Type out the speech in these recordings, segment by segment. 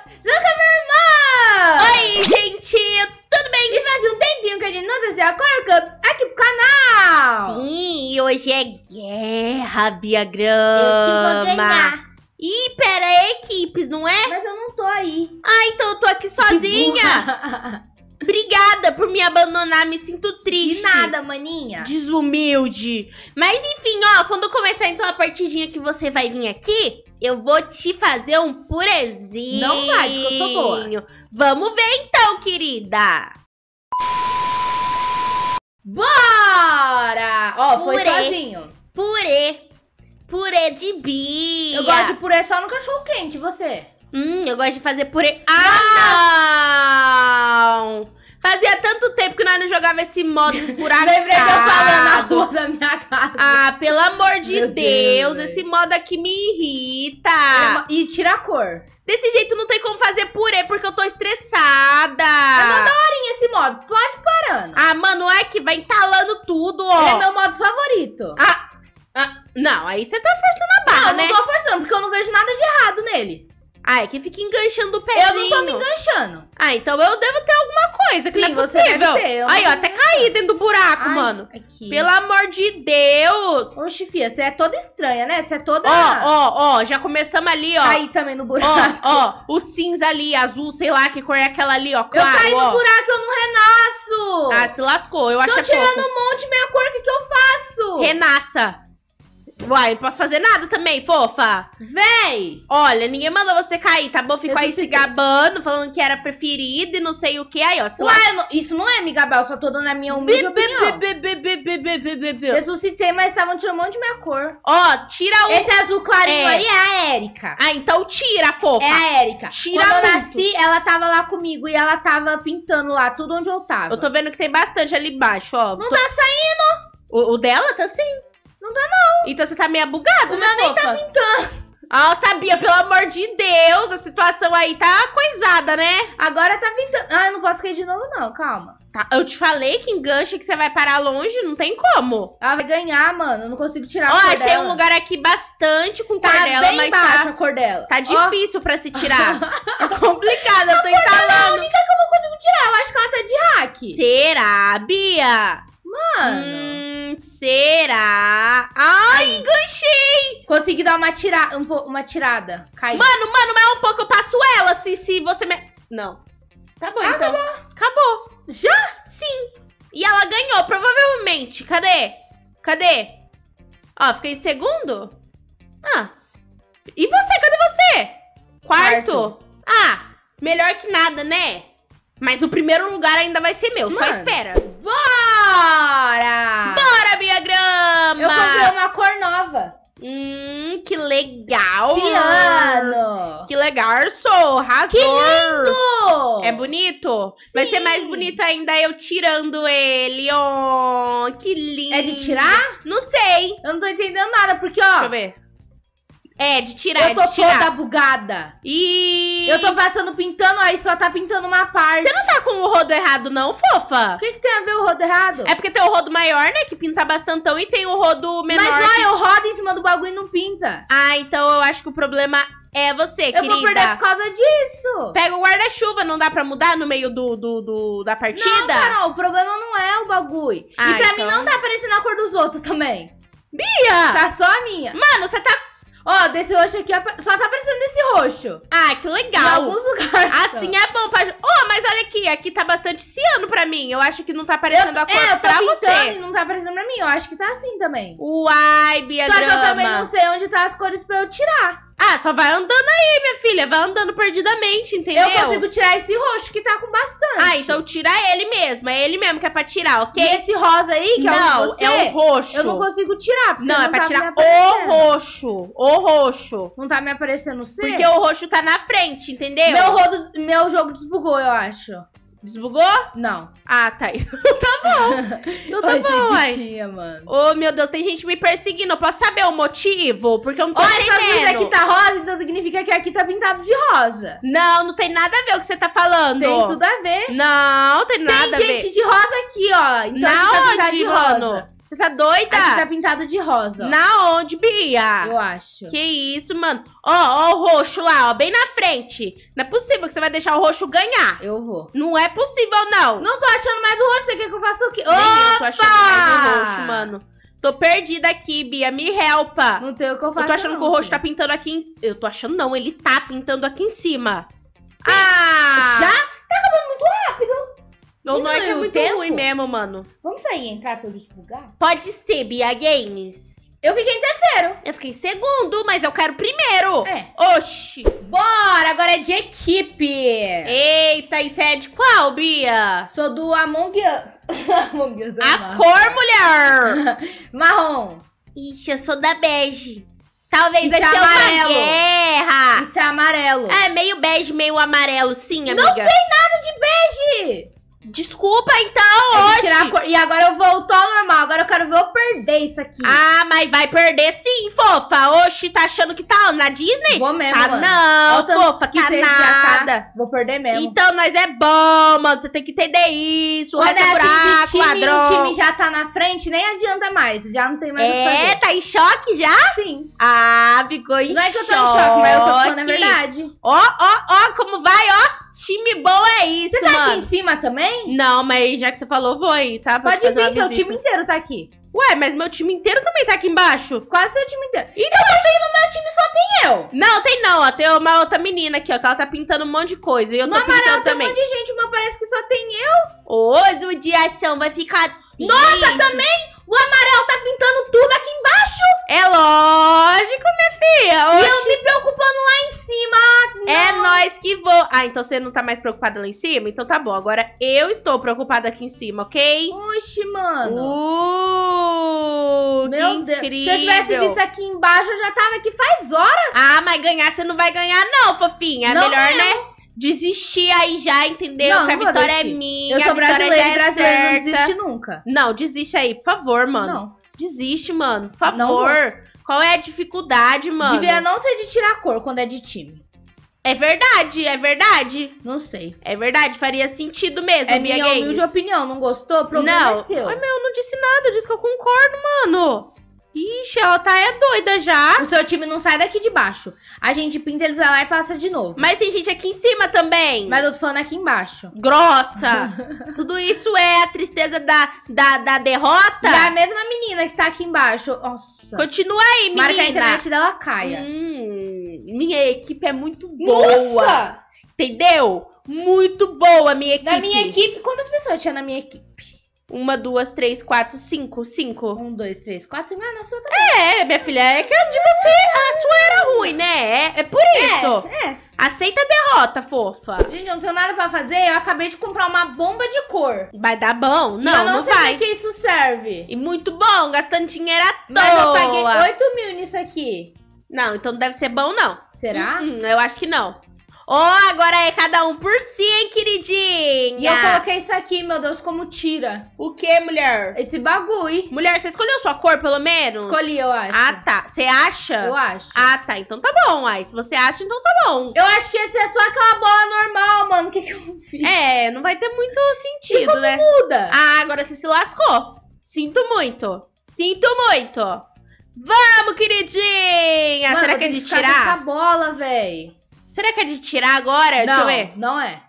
Juca, minha irmã! Oi, gente, tudo bem? E faz um tempinho que a gente não trazia Color Cups aqui pro canal. Sim, e hoje é guerra, Bia Eu que vou Grama. ganhar. Ih, pera, é equipes, não é? Mas eu não tô aí. Ah, então eu tô aqui sozinha. Obrigada por me abandonar, me sinto triste. De nada, maninha. Desumilde. Mas enfim, ó, quando começar então a partidinha que você vai vir aqui, eu vou te fazer um purezinho. Não vai, porque eu sou boa. Vamos ver então, querida. Bora! Ó, foi Purê. sozinho. Purê de Bia. Eu gosto de purê só no cachorro quente, você? Eu gosto de fazer purê. Ah, não! Fazia tanto tempo que nós não jogava esse modo esburacado. Lembrei que eu falando na rua da minha casa. Ah, pelo amor de Meu Deus, Deus, esse modo aqui me irrita. E tira a cor. Desse jeito não tem como fazer purê porque eu tô estressada. É mó daorinha esse modo, pode ir parando. Ah, mano, é que vai entalando tudo, ó. Ele é meu modo favorito. Não, aí você tá forçando a barra, Não, né? não tô forçando, porque eu não vejo nada de errado nele. Ah, é que fica enganchando o pezinho. Eu não tô me enganchando. Ah, então eu devo ter alguma coisa que Sim, não é você possível. deve ter, eu Aí, não ó, até tenho caí dentro do buraco, Ai, mano. Aqui. Pelo amor de Deus. Oxe, fia, você é toda estranha, né? Você é toda... Ó, já começamos ali, ó. Caí também no buraco. Ó, o cinza ali, azul, sei lá que cor é aquela ali, ó. Claro, Eu caí ó. no buraco, eu não renasço. Ah, se lascou, eu acho Tô que é tirando pouco. um monte minha cor, o que eu faço? Renasça. Uai, não posso fazer nada também, fofa. Véi! Olha, ninguém mandou você cair, tá bom? Ficou aí se Ressuscitei. gabando, falando que era preferida e não sei o que. Aí, ó, se Ué, isso não é, Migabel, eu só tô dando a minha humilde opinião. Ressuscitei, mas estavam tirando um monte de minha cor. Ó, tira o... Esse azul clarinho É. aí é a Érica. Ah, então tira, fofa. É a Érica. Tira Quando eu muito. nasci, ela tava lá comigo e ela tava pintando lá tudo onde eu tava. Eu tô vendo que tem bastante ali embaixo, ó. Não tá saindo. O dela tá sim. Não tá, não. Então você tá meio bugado, O né, meu nem fofa? tá pintando. Ah, sabia, pelo amor de Deus, a situação aí tá coisada, né? Agora tá pintando. Ah, eu não posso cair de novo, não. Calma. Tá, eu te falei que engancha que você vai parar longe, não tem como. Ela vai ganhar, mano. Eu não consigo tirar Ó, a cor achei dela. um lugar aqui bastante com Tá cor dela, bem mas baixo a tá, cor dela. tá Ó, difícil pra se tirar. É complicado, eu tô entalando. única que eu não consigo tirar. Eu acho que ela tá de hack. Será, Bia? Mano. Será? Ai, enganchei! Consegui dar uma tirada. Caiu. Mano, mas um pouco eu passo ela, se você me... Não. Tá bom, então. Acabou. Já? Sim. E ela ganhou, provavelmente. Cadê? Ó, fiquei em segundo? Ah. E você? Cadê você? Quarto? Ah, melhor que nada, né? Mas o primeiro lugar ainda vai ser meu, só Mano. espera. Bora! Bora, Bia Grama! Eu comprei uma cor nova. Que legal! Piano! Que legal, sou! Arrasou! Que lindo! É bonito? Vai ser mais bonito ainda eu tirando ele. Oh, que lindo! É de tirar? Não sei. Eu não tô entendendo nada, porque, ó... Deixa eu ver. É, de tirar, Eu tô toda bugada. E... Eu tô passando pintando, aí só tá pintando uma parte. Você não tá com o rodo errado não, fofa? O que tem a ver o rodo errado? É porque tem o rodo maior, né, que pinta bastantão, e tem o rodo menor. Mas olha, que... eu rodo em cima do bagulho e não pinta. Ah, então eu acho que o problema é você, Eu querida. vou perder por causa disso. Pega o guarda-chuva, não dá pra mudar no meio da partida? Não, Carol, o problema não é o bagulho. Ah, e pra então... mim não tá aparecendo a cor dos outros também. Bia! Tá só a minha. Mano, você tá... Ó, desse roxo aqui, só tá aparecendo desse roxo. Ah, que Em legal. alguns lugares. Assim é bom pra... Oh, mas olha aqui tá bastante ciano pra mim. Eu acho que não tá aparecendo a cor eu tô pra pintando você. e não tá aparecendo pra mim. Eu acho que tá assim também. Uai, Bia Só que Grama. eu também não sei onde tá as cores pra eu tirar. Ah, só vai andando aí, minha filha. Vai andando perdidamente, entendeu? Eu consigo tirar esse roxo que tá com bastante. Ah, então tira ele mesmo. É ele mesmo que é pra tirar, ok? E esse rosa aí, que é o de Não, você, é o roxo. eu não consigo tirar, porque Não, é pra tá me tirar o aparecendo. roxo. O roxo. Não tá me aparecendo o C? Porque o roxo tá na frente, entendeu? Meu jogo desbugou, eu acho. Desbugou? Não. Ah, tá. Tá bom. Então tá Eu achei bom, que uai. tinha, mano. Ô, meu Deus, tem gente me perseguindo. Eu posso saber o motivo? Porque eu não tô Olha, essa luz entendendo. aqui tá rosa, então significa que aqui tá pintado de rosa. Não, não tem nada a ver o que você tá falando. Tem tudo a ver. Não, tem nada a Tem ver. gente de rosa aqui, ó. Então Na aqui tá pintado onde, de mano? rosa. Você tá doida? Aqui tá pintado de rosa, ó. Na onde, Bia? Eu acho. Que isso, mano. Ó o roxo lá, ó, bem na frente. Não é possível que você vai deixar o roxo ganhar. Eu vou. Não é possível, não. Não tô achando mais o roxo, você quer que eu faça o quê? Nem eu tô achando mais o Opa! roxo, mano. Tô perdida aqui, Bia, me helpa. Não tem o que eu faço. Eu tô achando não, que o roxo filha. tá pintando aqui em... Eu tô achando não, ele tá pintando aqui em cima. Ah! Já? Tá acabando muito rápido. O Noik é Diminuiu o muito tempo? ruim mesmo, mano. Vamos sair e entrar pra eu desbugar? Pode ser, Bia Games. Eu fiquei em terceiro. Eu fiquei em segundo, mas eu quero primeiro. É. Oxi. Bora, agora é de equipe. Eita, isso é de qual, Bia? Sou do Among Us. Among Us é A marrom. cor, mulher. Marrom. Ixi, eu sou da bege. Talvez Isso vai é ser amarelo. uma guerra. Isso é amarelo. É, meio bege, meio amarelo, sim, amiga. Não tem nada de bege. Desculpa, então, Eu vou hoje. tirar a cor. E agora eu voltou ao normal. Agora eu quero ver eu perder isso aqui. Ah, mas vai perder sim, fofa. Oxi, tá achando que tá na Disney? Vou mesmo, Tá mano. não, Olha o tanto fofa, que tá você já nada. Vou perder mesmo. Então, nós é bom, mano. Você tem que entender isso. O Quando resto é é assim de buraco, time, ladrão. o time já tá na frente, nem adianta mais. Já não tem mais o que É, fazer. tá em choque já? Sim. Ah, ficou em choque. Não é que eu tô em choque, mas eu tô falando a verdade. Ó, como vai, ó. Time bom é isso, Você tá mano. aqui em cima também? Não, mas já que você falou, vou aí, tá? Pra Pode te fazer uma vir, seu visita. time inteiro tá aqui. Ué, mas meu time inteiro também tá aqui embaixo. Quase seu time inteiro. Então, Eu sei, no meu time só tem eu. Não, tem não, ó. Tem uma outra menina aqui, ó, que ela tá pintando um monte de coisa. E eu No tô amarelo pintando tem um também. monte de gente, o meu parece que só tem eu. Ô, judiação, vai ficar... Nossa, triste. também o amarelo tá pintando tudo aqui embaixo. É lógico, minha filha. E eu Oxi, me preocupando lá em cima. é Não. nós que vou. Ah, então você não tá mais preocupada lá em cima? Então tá bom, agora eu estou preocupada aqui em cima, ok? Oxi, mano. Que Meu Deus. incrível. Se eu tivesse visto aqui embaixo, eu já tava aqui faz horas. Ah, mas ganhar você não vai ganhar não, fofinha. Não Melhor, mesmo. né? Desistir aí já, entendeu? Não, que a não vou vitória é desistir. minha, Eu sou a vitória brasileira já e é brasileiro não certa. desiste nunca. Não, desiste aí, por favor, mano. Não. Desiste, mano, por Não vou. favor. Qual é a dificuldade, mano? Devia não ser de tirar cor quando é de time. É verdade, é verdade. Não sei. É verdade, faria sentido mesmo, É Bia minha Games. humilde opinião. Não gostou? O problema Não, é seu. Ai, meu, eu não disse nada, eu disse que eu concordo, mano. Ixi, ela tá doida já. O seu time não sai daqui de baixo. A gente pinta, eles vai lá e passa de novo. Mas tem gente aqui em cima também. Mas eu tô falando aqui embaixo. Grossa. Tudo isso é a tristeza da derrota? E a mesma menina que tá aqui embaixo. Nossa. Continua aí, menina. Tomara que a internet dela caia. Minha equipe é muito boa. Nossa! Entendeu? Muito boa, minha equipe. Na minha equipe, quantas pessoas tinha na minha equipe? 1, 2, 3, 4, 5. 5. 1, 2, 3, 4, 5. Ah, na sua também. É, minha filha, é que a de você, a sua era ruim, né? É por isso. É. Aceita a derrota, fofa. Gente, eu não tenho nada pra fazer. Eu acabei de comprar uma bomba de cor. Vai dar bom? E Não, eu não sei vai. pra que isso serve. E muito bom, gastando dinheiro à toa. Mas eu paguei 8 mil nisso aqui. Não, então não deve ser bom, não. Será? Eu acho que não. Agora é cada um por si, hein, queridinha? E eu coloquei isso aqui, meu Deus, como tira. O que, mulher? Esse bagulho. Mulher, você escolheu sua cor, pelo menos? Escolhi, eu acho. Ah, tá. Você acha? Eu acho. Ah, tá. Então tá bom, ai. Se você acha, então tá bom. Eu acho que esse é só aquela bola normal, mano. O que que eu fiz? É, não vai ter muito sentido, E como né? muda? Ah, agora você se lascou. Sinto muito. Sinto muito. Vamos, queridinha. Mano, Será eu que é tenho de ficar com essa tirar? bola, véi. Será que é de tirar agora? Deixa eu ver. Não é.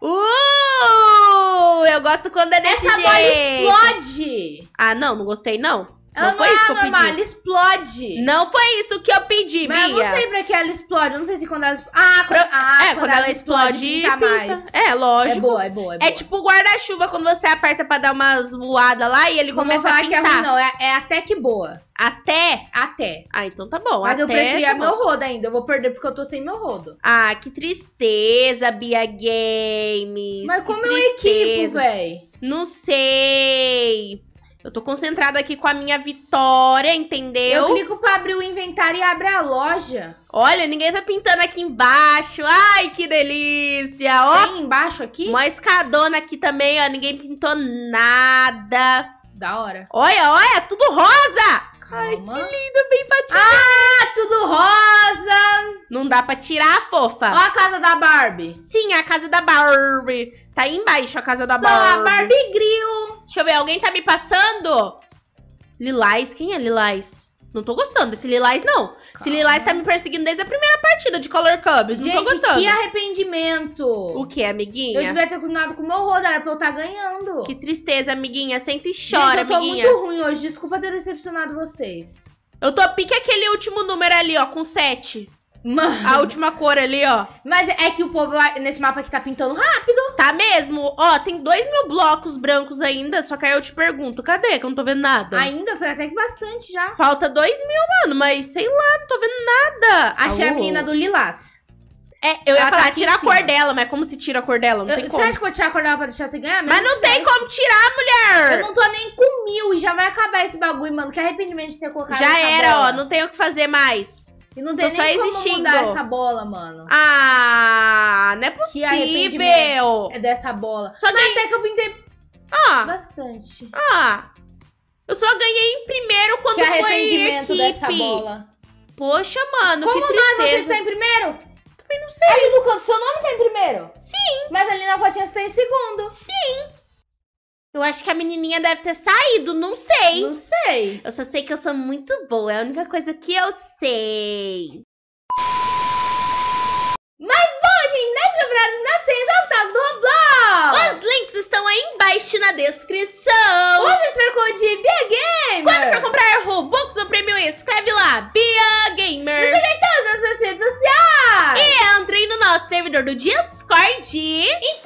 Eu gosto quando é desse Essa bola jeito. explode. Ah, não gostei, não. Ela não foi isso que eu normal, pedi. ela explode. Não foi isso que eu pedi, Mas eu Bia. não sei pra que ela explode. Eu não sei se quando ela explode. Quando ela explode, pinta pinta. mais. É, lógico. É boa, é boa, é boa. É tipo o guarda-chuva, quando você aperta pra dar umas voadas lá e ele Não vou começa a falar que é pintar. ruim, não. É até que boa. Até? Até. Ah, então tá bom. Mas eu até preferia tá bom. meu rodo ainda. Eu vou perder porque eu tô sem meu rodo. Ah, que tristeza, Bia Games. Mas que como eu equipo, tristeza. véi? Não sei. Eu tô concentrada aqui com a minha vitória, entendeu? Eu clico pra abrir o inventário e abre a loja. Olha, ninguém tá pintando aqui embaixo. Ai, que delícia. Ó, Tem embaixo aqui? uma escadona aqui também, ó. Ninguém pintou nada. Da hora. Olha, tudo rosa. Calma. Ai, que lindo, bem pra tirar. Ah, tudo rosa. Não dá pra tirar, fofa. Ó a casa da Barbie. Sim, a casa da Barbie. Tá aí embaixo a casa da Só a Barbie. Barbie Grill. Deixa eu ver, alguém tá me passando? Lilás? Quem é Lilás? Não tô gostando desse Lilás, não. Esse Lilás tá me perseguindo desde a primeira partida de Color Cubs. Não tô gostando. Que arrependimento. O que, amiguinha? Eu devia ter continuado com o meu rodo, era pra eu estar ganhando. Que tristeza, amiguinha. Senta e chora, gente, eu tô amiguinha. muito ruim hoje. Desculpa ter decepcionado vocês. Eu tô pique aquele último número ali, ó, com 7. Mano. A última cor ali, ó. Mas é que o povo nesse mapa aqui tá pintando rápido. Tá mesmo? Ó, tem 2.000 blocos brancos ainda, só que aí eu te pergunto, cadê? Que eu não tô vendo nada. Ainda? Foi até que bastante já. Falta 2.000, mano, mas sei lá, não tô vendo nada. Achei a menina do Lilás. Eu ia Ela falar, tá tirar a aqui em cor cima. dela, mas como se tira a cor dela? Não tem Você como. acha que eu vou tirar a cor dela pra deixar você ganhar? Mas não tem como tirar, mulher! Eu não tô nem com 1000 e já vai acabar esse bagulho, mano. Que arrependimento de ter colocado Já essa era, bola. ó, não tem o que fazer mais. E não tem tô só nem como existindo. mudar essa bola, mano. Ah, não é Que possível. arrependimento é dessa bola. Só Mas ganhei... até que eu pintei Ah, bastante. eu só ganhei em primeiro quando Que foi arrependimento equipe. dessa bola. Poxa, mano, Como que nós, você tristeza. está em primeiro? Também não sei. Ali no canto, seu nome tá em primeiro? Sim. Mas ali na fotinha você tá em segundo. Eu acho que a menininha deve ter saído, não sei. Não sei. Eu só sei que eu sou muito boa, é a única coisa que eu sei. Mas bom, gente, nas preparados na sensação do Roblox. Os links estão aí embaixo na descrição. Use o code BIAGAMER. Quando for comprar Robux ou Premium, escreve lá, Bia Gamer. Todas as suas redes sociais. E entre no nosso servidor do Discord. E